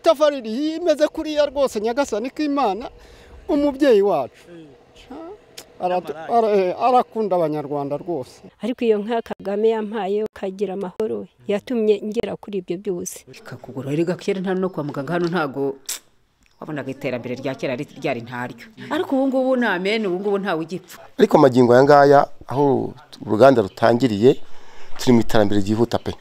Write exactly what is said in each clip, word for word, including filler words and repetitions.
itafari rimeze kuriya rwose nyagasani k'Imana umubyeyi wacu arakunda abanyarwanda rwose. Ariko iyo nka Kagame yampaye ukagira amahoro yatumye ngera kuri ibyo byose. Ikakugura rega kera nta no kwa muganga hano ntago wabonaga iterambere rya kera ryari ntaryo. Ariko ubu ngubu na amen ubu ngubu ntawe ugipfa. Ariko magingo aya ngaya aho uruganda rutangiriye turi mu iterambere ryihuta pe.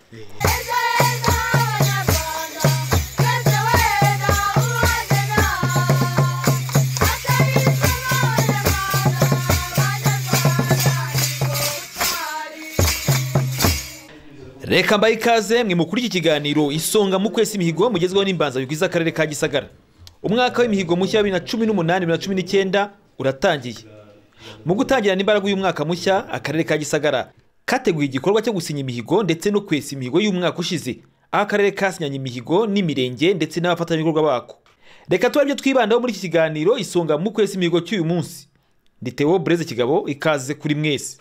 Reka mbaye ikaze mwe mukuri iki kiganiro isonga mu kwezi imihigo mugezweho n'imbanza bigwiza akarere ka Gisagara. Umwaka w'imihigo mushya wa bibiri na cumi n'umunani bibiri na cumi n'icyenda uratangiye. Mu gutangira n'imbaraga y'uyu mwaka mushya akarere ka Gisagara kateguye igikorwa cyo gusinya imihigo ndetse no kwesa imihigo y'umwaka ushize. Aho akarere kasinyanye imihigo n'imirenge ndetse n'abafatanyabikorwa bako. Reka tubabye twibandaho muri iki kiganiro isonga mu kwezi imihigo cy'uyu munsi. Ndi Theo Breze Kigabo ikaze kuri mwese.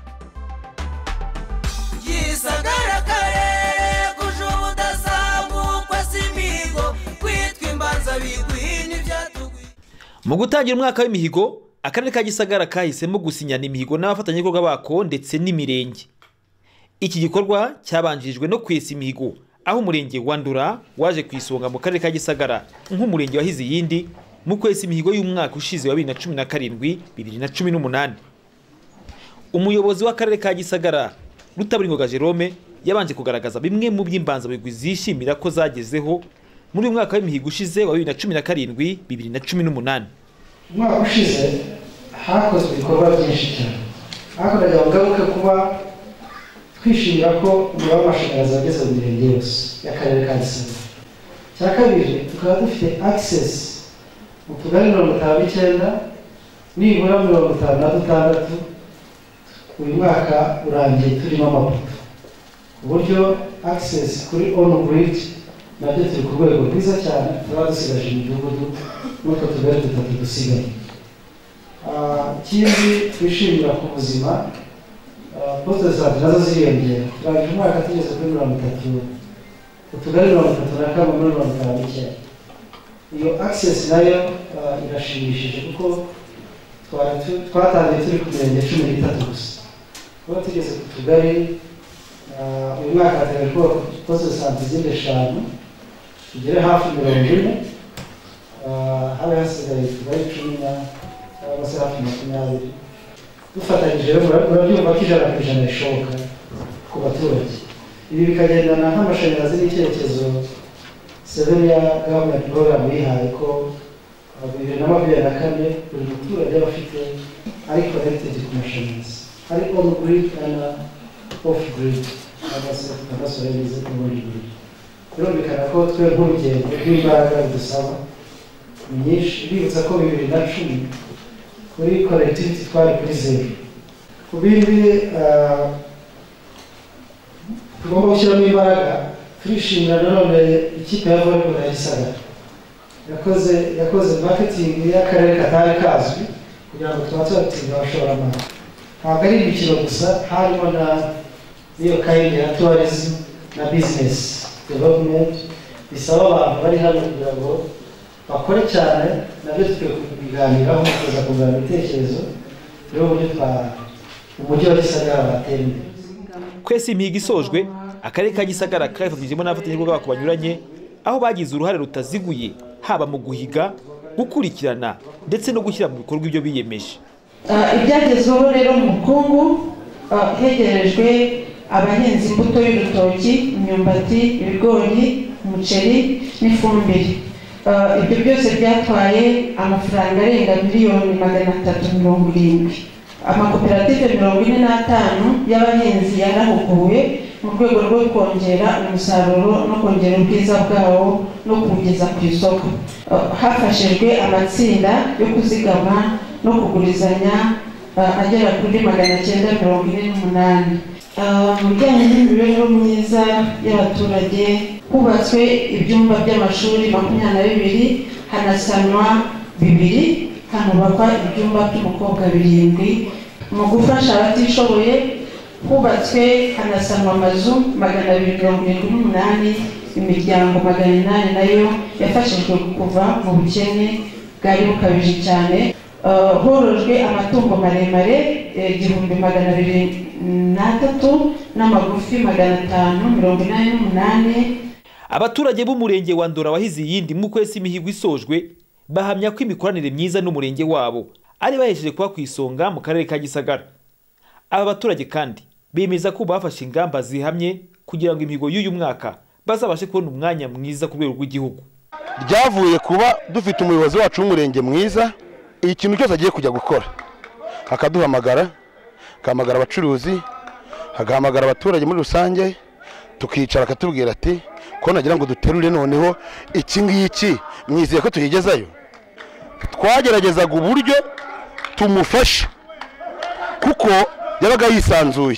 Mu gutangira umwaka w'imihigo akarere ka Gisagara kahisemo gusinyana imihigo n'abafatanyabikorwa bako ndetse n'imirenge. Iki gikorwa cyabanjirijwe no kwesa imihigo aho umurenge wa Ndura waje kwisonga mu karere ka Gisagara nk'umurenge wahize yindi mu kwesa imihigo y'umwaka ushize wa bibiri na cumi na karindwi bibiri na cumi n'umunani. Umuyobozi w'akarere ka Gisagara Rutaburingoga Jerome yabanje kugaragaza bimwe mu by'imbanza bigwi zishimira ko zagezeho muri uyu mwaka w'imihigo ushize wa bibiri na cumi na karindwi bibiri na cumi n'umunani. Umwaka ushize hakozwe ibikorwa byinshi cyane. Hakoraga ngaruka kuba twishimira ko umuriro w'amashanyarazi wageze mu mirenge yose y'akarere ka Gisagara. Cya kabiri tukaba dufite access mu tugari mirongo itanu n'icyenda nibura mirongo itanu na dutandatu uyu mwaka urangiye turimo amapoto. Uburyo access kuri on grid nabyo turi ku rwego rwiza cyane tuba dusigaje imidugudu n'utwo tugari dutatu dusigaye. Ikindi twishimira ku buzima poste de santé nazo ziriyongera. Turangije umwaka tugeze kuri mirongo itatu utugari mirongo itatu na kamwe muri mirongo itanu n'icyenda. Iyo access nayo irashimishije kuko twatangiye turi ku mirenge cumi n'itatu gusa. Kuba tugeze ku tugari uyu mwaka hateganyijwe poste de santé zindi eshanu tugere hafi mirongo ine habe hasigaye tugari cumi cyangwa se hafi makumyabiri. Dufatanyije murabyumva ko ijana ku ijana bishoboka ku baturage. Ibi bikagendana nk'amashanyarazi n'icyerekezo seven ya government program yihaye ko bibiri na makumyabiri na kane buri muturage aba afite ari connected ku mashanyarazi ari on grid and off grid agasoreza ku bundi grid. Birumvikana ko twe nk'urugendo rw'imbaraga dusaba nyinshi. Bibutsa ko bibiri na cumi kuri connectivity twari kuri zero. Ku bindi tugomba gushyiramo imbaraga. Turishimira nanone ikipe ya volleyball ya Gisagara yakoze yakoze marketing y'akarere katari kazwi kugira ngo tuba tubatinda abashoramari. Ntabwo ari imikino gusa, harimo na niyo kind ya tourism na business development. Bisaba abantu bari hano kugira ngo bakore cyane nabyo tukwiye kubiganiraho kuza kugana ibitekerezo rero uburyo twa umujyi wa Gisagara batera imbere. Kwesa imihigo isojwe akarere ka Gisagara kafatanyijemo n'abafatanyabikorwa bako banyuranye aho bagize uruhare rutaziguye haba mu guhiga gukurikirana ndetse no gushyira mu bikorwa ibyo biyemeje. Ibyagezweho rero mu bukungu hegerejwe abahinzi imbuto y'urutoki, imyumbati, ibigori, umuceri n'ifumbire. Ibyo byose byatwaye amafaranga arenga miliyoni magana atatu mirongo irindwi. Amakoperative mirongo ine n'atanu y'abahinzi yarahuguwe mu rwego rwo kongera umusaruro no kongera ubwiza bwawo no kuwugeza ku isoko. Hafashijwe amatsinda yo kuzigama no kugurizanya agera kuri magana cyenda mirongo ine n'umunani. Mu bijyanye n'imibereho myiza y'abaturage hubatswe ibyumba by'amashuri makumyabiri na bibiri hanasanwa bibiri hanubakwa ibyumba by'umukobwa birindwi. Mu gufasha abatishoboye hubatswe hanasanwa amazu magana abiri mirongo irindwi n'umunani imiryango magana inani nayo yafashijwe kuva mu bukene bwari bukabije cyane. Horojwe amatungo maremare igihumbi magana abiri n'atatu n'amagufi magana atanu mirongo inani n'umunani. Abaturage b'umurenge wa Ndora wahize iyindi mu kwezi imihigo isojwe bahamya ko imikoranire myiza n'umurenge wabo ari bahejeje kuba ku isonga mu karere ka Gisagara. Aba baturage kandi bemeza ko bafashe ingamba zihamye kugira ngo imihigo y'uyu mwaka bazabashe kubona umwanya mwiza ku rwego rw'igihugu. Byavuye kuba dufite umuyobozi wacu w'umurenge mwiza, ikintu cyose agiye kujya gukora akaduhamagara, akahamagara abacuruzi, agahamagara abaturage muri rusange, tukicara akatubwira ati ko nagira ngo duterure noneho iki ngiki mwizeye ko tuyigezayo. Twageragezaga uburyo tumufasha kuko yabaga yisanzuye.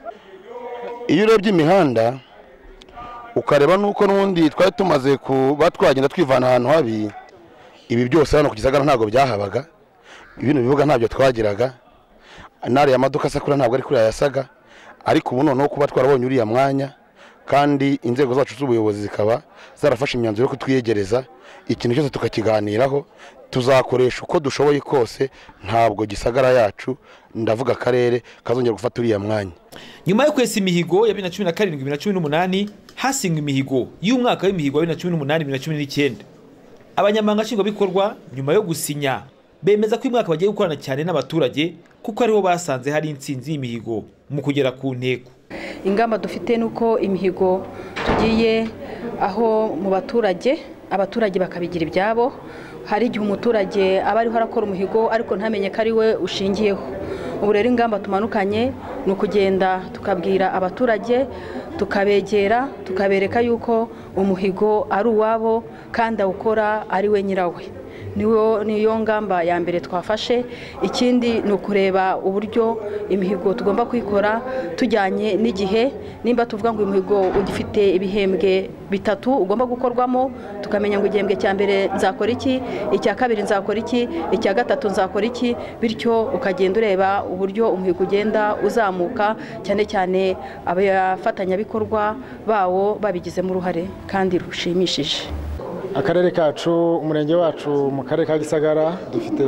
Iyo urebye imihanda ukareba nuko n'undi twari tumaze kuba twagenda twivana ahantu habi, ibi byose hano ku Gisagara ntabwo byahabaga, ibintu bivuga ntabyo twagiraga, nari amaduka sakura ntabwo ari kuri yasaga, ariko ubu noneho kuba twarabonye uriya mwanya kandi inzego zacu z'ubuyobozi zikaba zarafashe imyanzuro yo kutwiyegereza, ikintu cyose tukakiganiraho, tuzakoresha uko dushoboye kose, ntabwo Gisagara yacu ndavuga akarere kazongera gufata uriya mwanya. Nyuma yo kwesa imihigo ya bibiri na cumi na karindwi bibiri na cumi n'umunani hasingwa imihigo y'umwaka w'imihigo wa bibiri na cumi n'umunani bibiri na cumi n'icyenda. Abanyamabanga nshingwabikorwa nyuma yo gusinya bemeza ko umwaka bagiye gukorana cyane n'abaturage kuko ariho basanze hari intsinzi y'imihigo mu kugera ku ntego. Ingamba dufite nuko imihigo tugiye aho mu baturage, abaturage bakabigira ibyabo. Hari igihe umuturage aba ariho arakora umuhigo ariko ntamenye ko ari we ushingiyeho. Ubu rero ingamba tumanukanye ni ukugenda tukabwira abaturage, tukabegera, tukabereka yuko umuhigo ari uwabo kandi awukora ari we nyirawe. Niyo niyo ngamba ya mbere twafashe. Ikindi ni ukureba uburyo imihigo tugomba kwikora tujyanye n'igihe. Nimba tuvuga ngo imihigo ugifite ibihembwe bitatu ugomba gukorwamo, tukamenya ngo igihembwe cya mbere nzakora iki, icya kabiri nzakora iki, icya gatatu nzakora iki, bityo ukagenda ureba uburyo umuhigo ugenda uzamuka, cyane cyane abafatanyabikorwa bawo babigizemo uruhare kandi rushimishije. Akarere kacu, umurenge wacu mu karere ka Gisagara dufite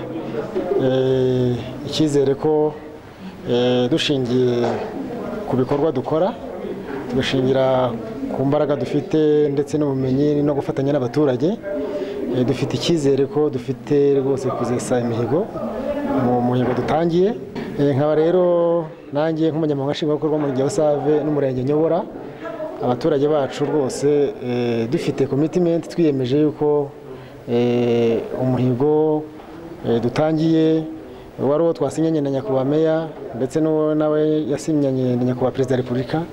icyizere ko dushingiye ku bikorwa dukora, tugashingira ku mbaraga dufite ndetse n'ubumenyi no gufatanya n'abaturage, dufite icyizere ko dufite rwose kuzesa imihigo mu muhigo dutangiye. Nkaba rero nanjye nk'umunyamabanga nshingwabikorwa w'umurenge wa Save n'umurenge nyobora, abaturage bacu rwose dufite commitment twiyemeje yuko umuhigo dutangiye wari uwo twasinyanye na nyakubahwa meya ndetse n'uwo nawe yasinyanye na nyakubahwa perezida wa repubulika.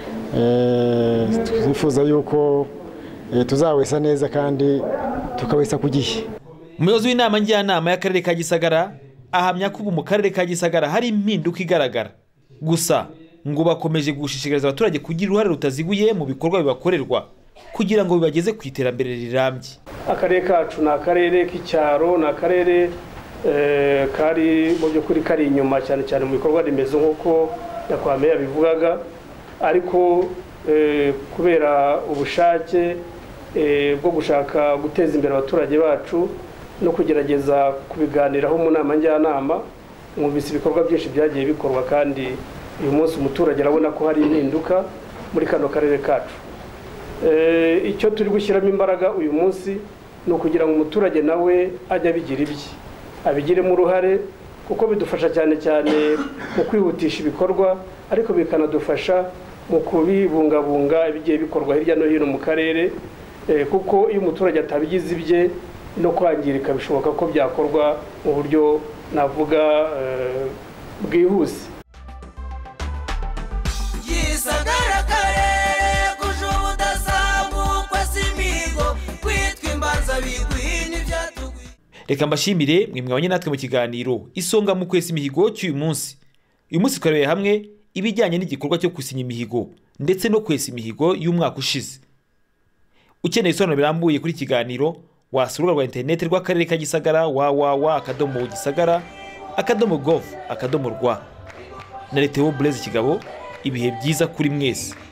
Twifuza yuko tuzawesa neza kandi tukawesa ku gihe. Umuyobozi w'inama njyanama y'akarere ka Gisagara ahamya ko ubu mu karere ka Gisagara hari impinduka igaragara, gusa ngo bakomeje gushishikariza abaturage kugira uruhare rutaziguye mu bikorwa bibakorerwa kugira ngo bibageze ku iterambere rirambye. Akarere kacu ni akarere k'icyaro, ni akarere kari mu by'ukuri kari inyuma cyane cyane mu bikorwa remezo nk'uko nyakubahwa meya bivugaga, ariko kubera ubushake bwo gushaka guteza imbere abaturage bacu no kugerageza kubiganiraho mu nama njyanama, mwumvise ibikorwa byinshi byagiye bikorwa kandi uyu munsi umuturage arabona ko hari impinduka muri kano karere kacu. Icyo turi gushyiramo imbaraga uyu munsi ni ukugira ngo umuturage nawe ajye abigira ibye, abigiremo uruhare, kuko bidufasha cyane cyane mu kwihutisha ibikorwa, ariko bikanadufasha mu kubibungabunga ibigiye bikorwa hirya no hino mu karere, kuko iyo umuturage atabigize ibye no kwangirika bishoboka ko byakorwa mu buryo navuga bwihuse. Reka mbashimire mwe mwabanye natwe mu kiganiro isonga mu kwesa imihigo cy'uyu munsi. Uyu munsi twarebeye hamwe ibijyanye n'igikorwa cyo gusinya imihigo ndetse no kwesa imihigo y'umwaka ushize. Ukeneye isobanuro birambuye kuri kiganiro wasura rwa internet rw'akarere ka Gisagara w w w akadomo gisagara akadomo gov akadomo rwa. Na Theo Blaise Kigabo, ibihe byiza kuri mwese.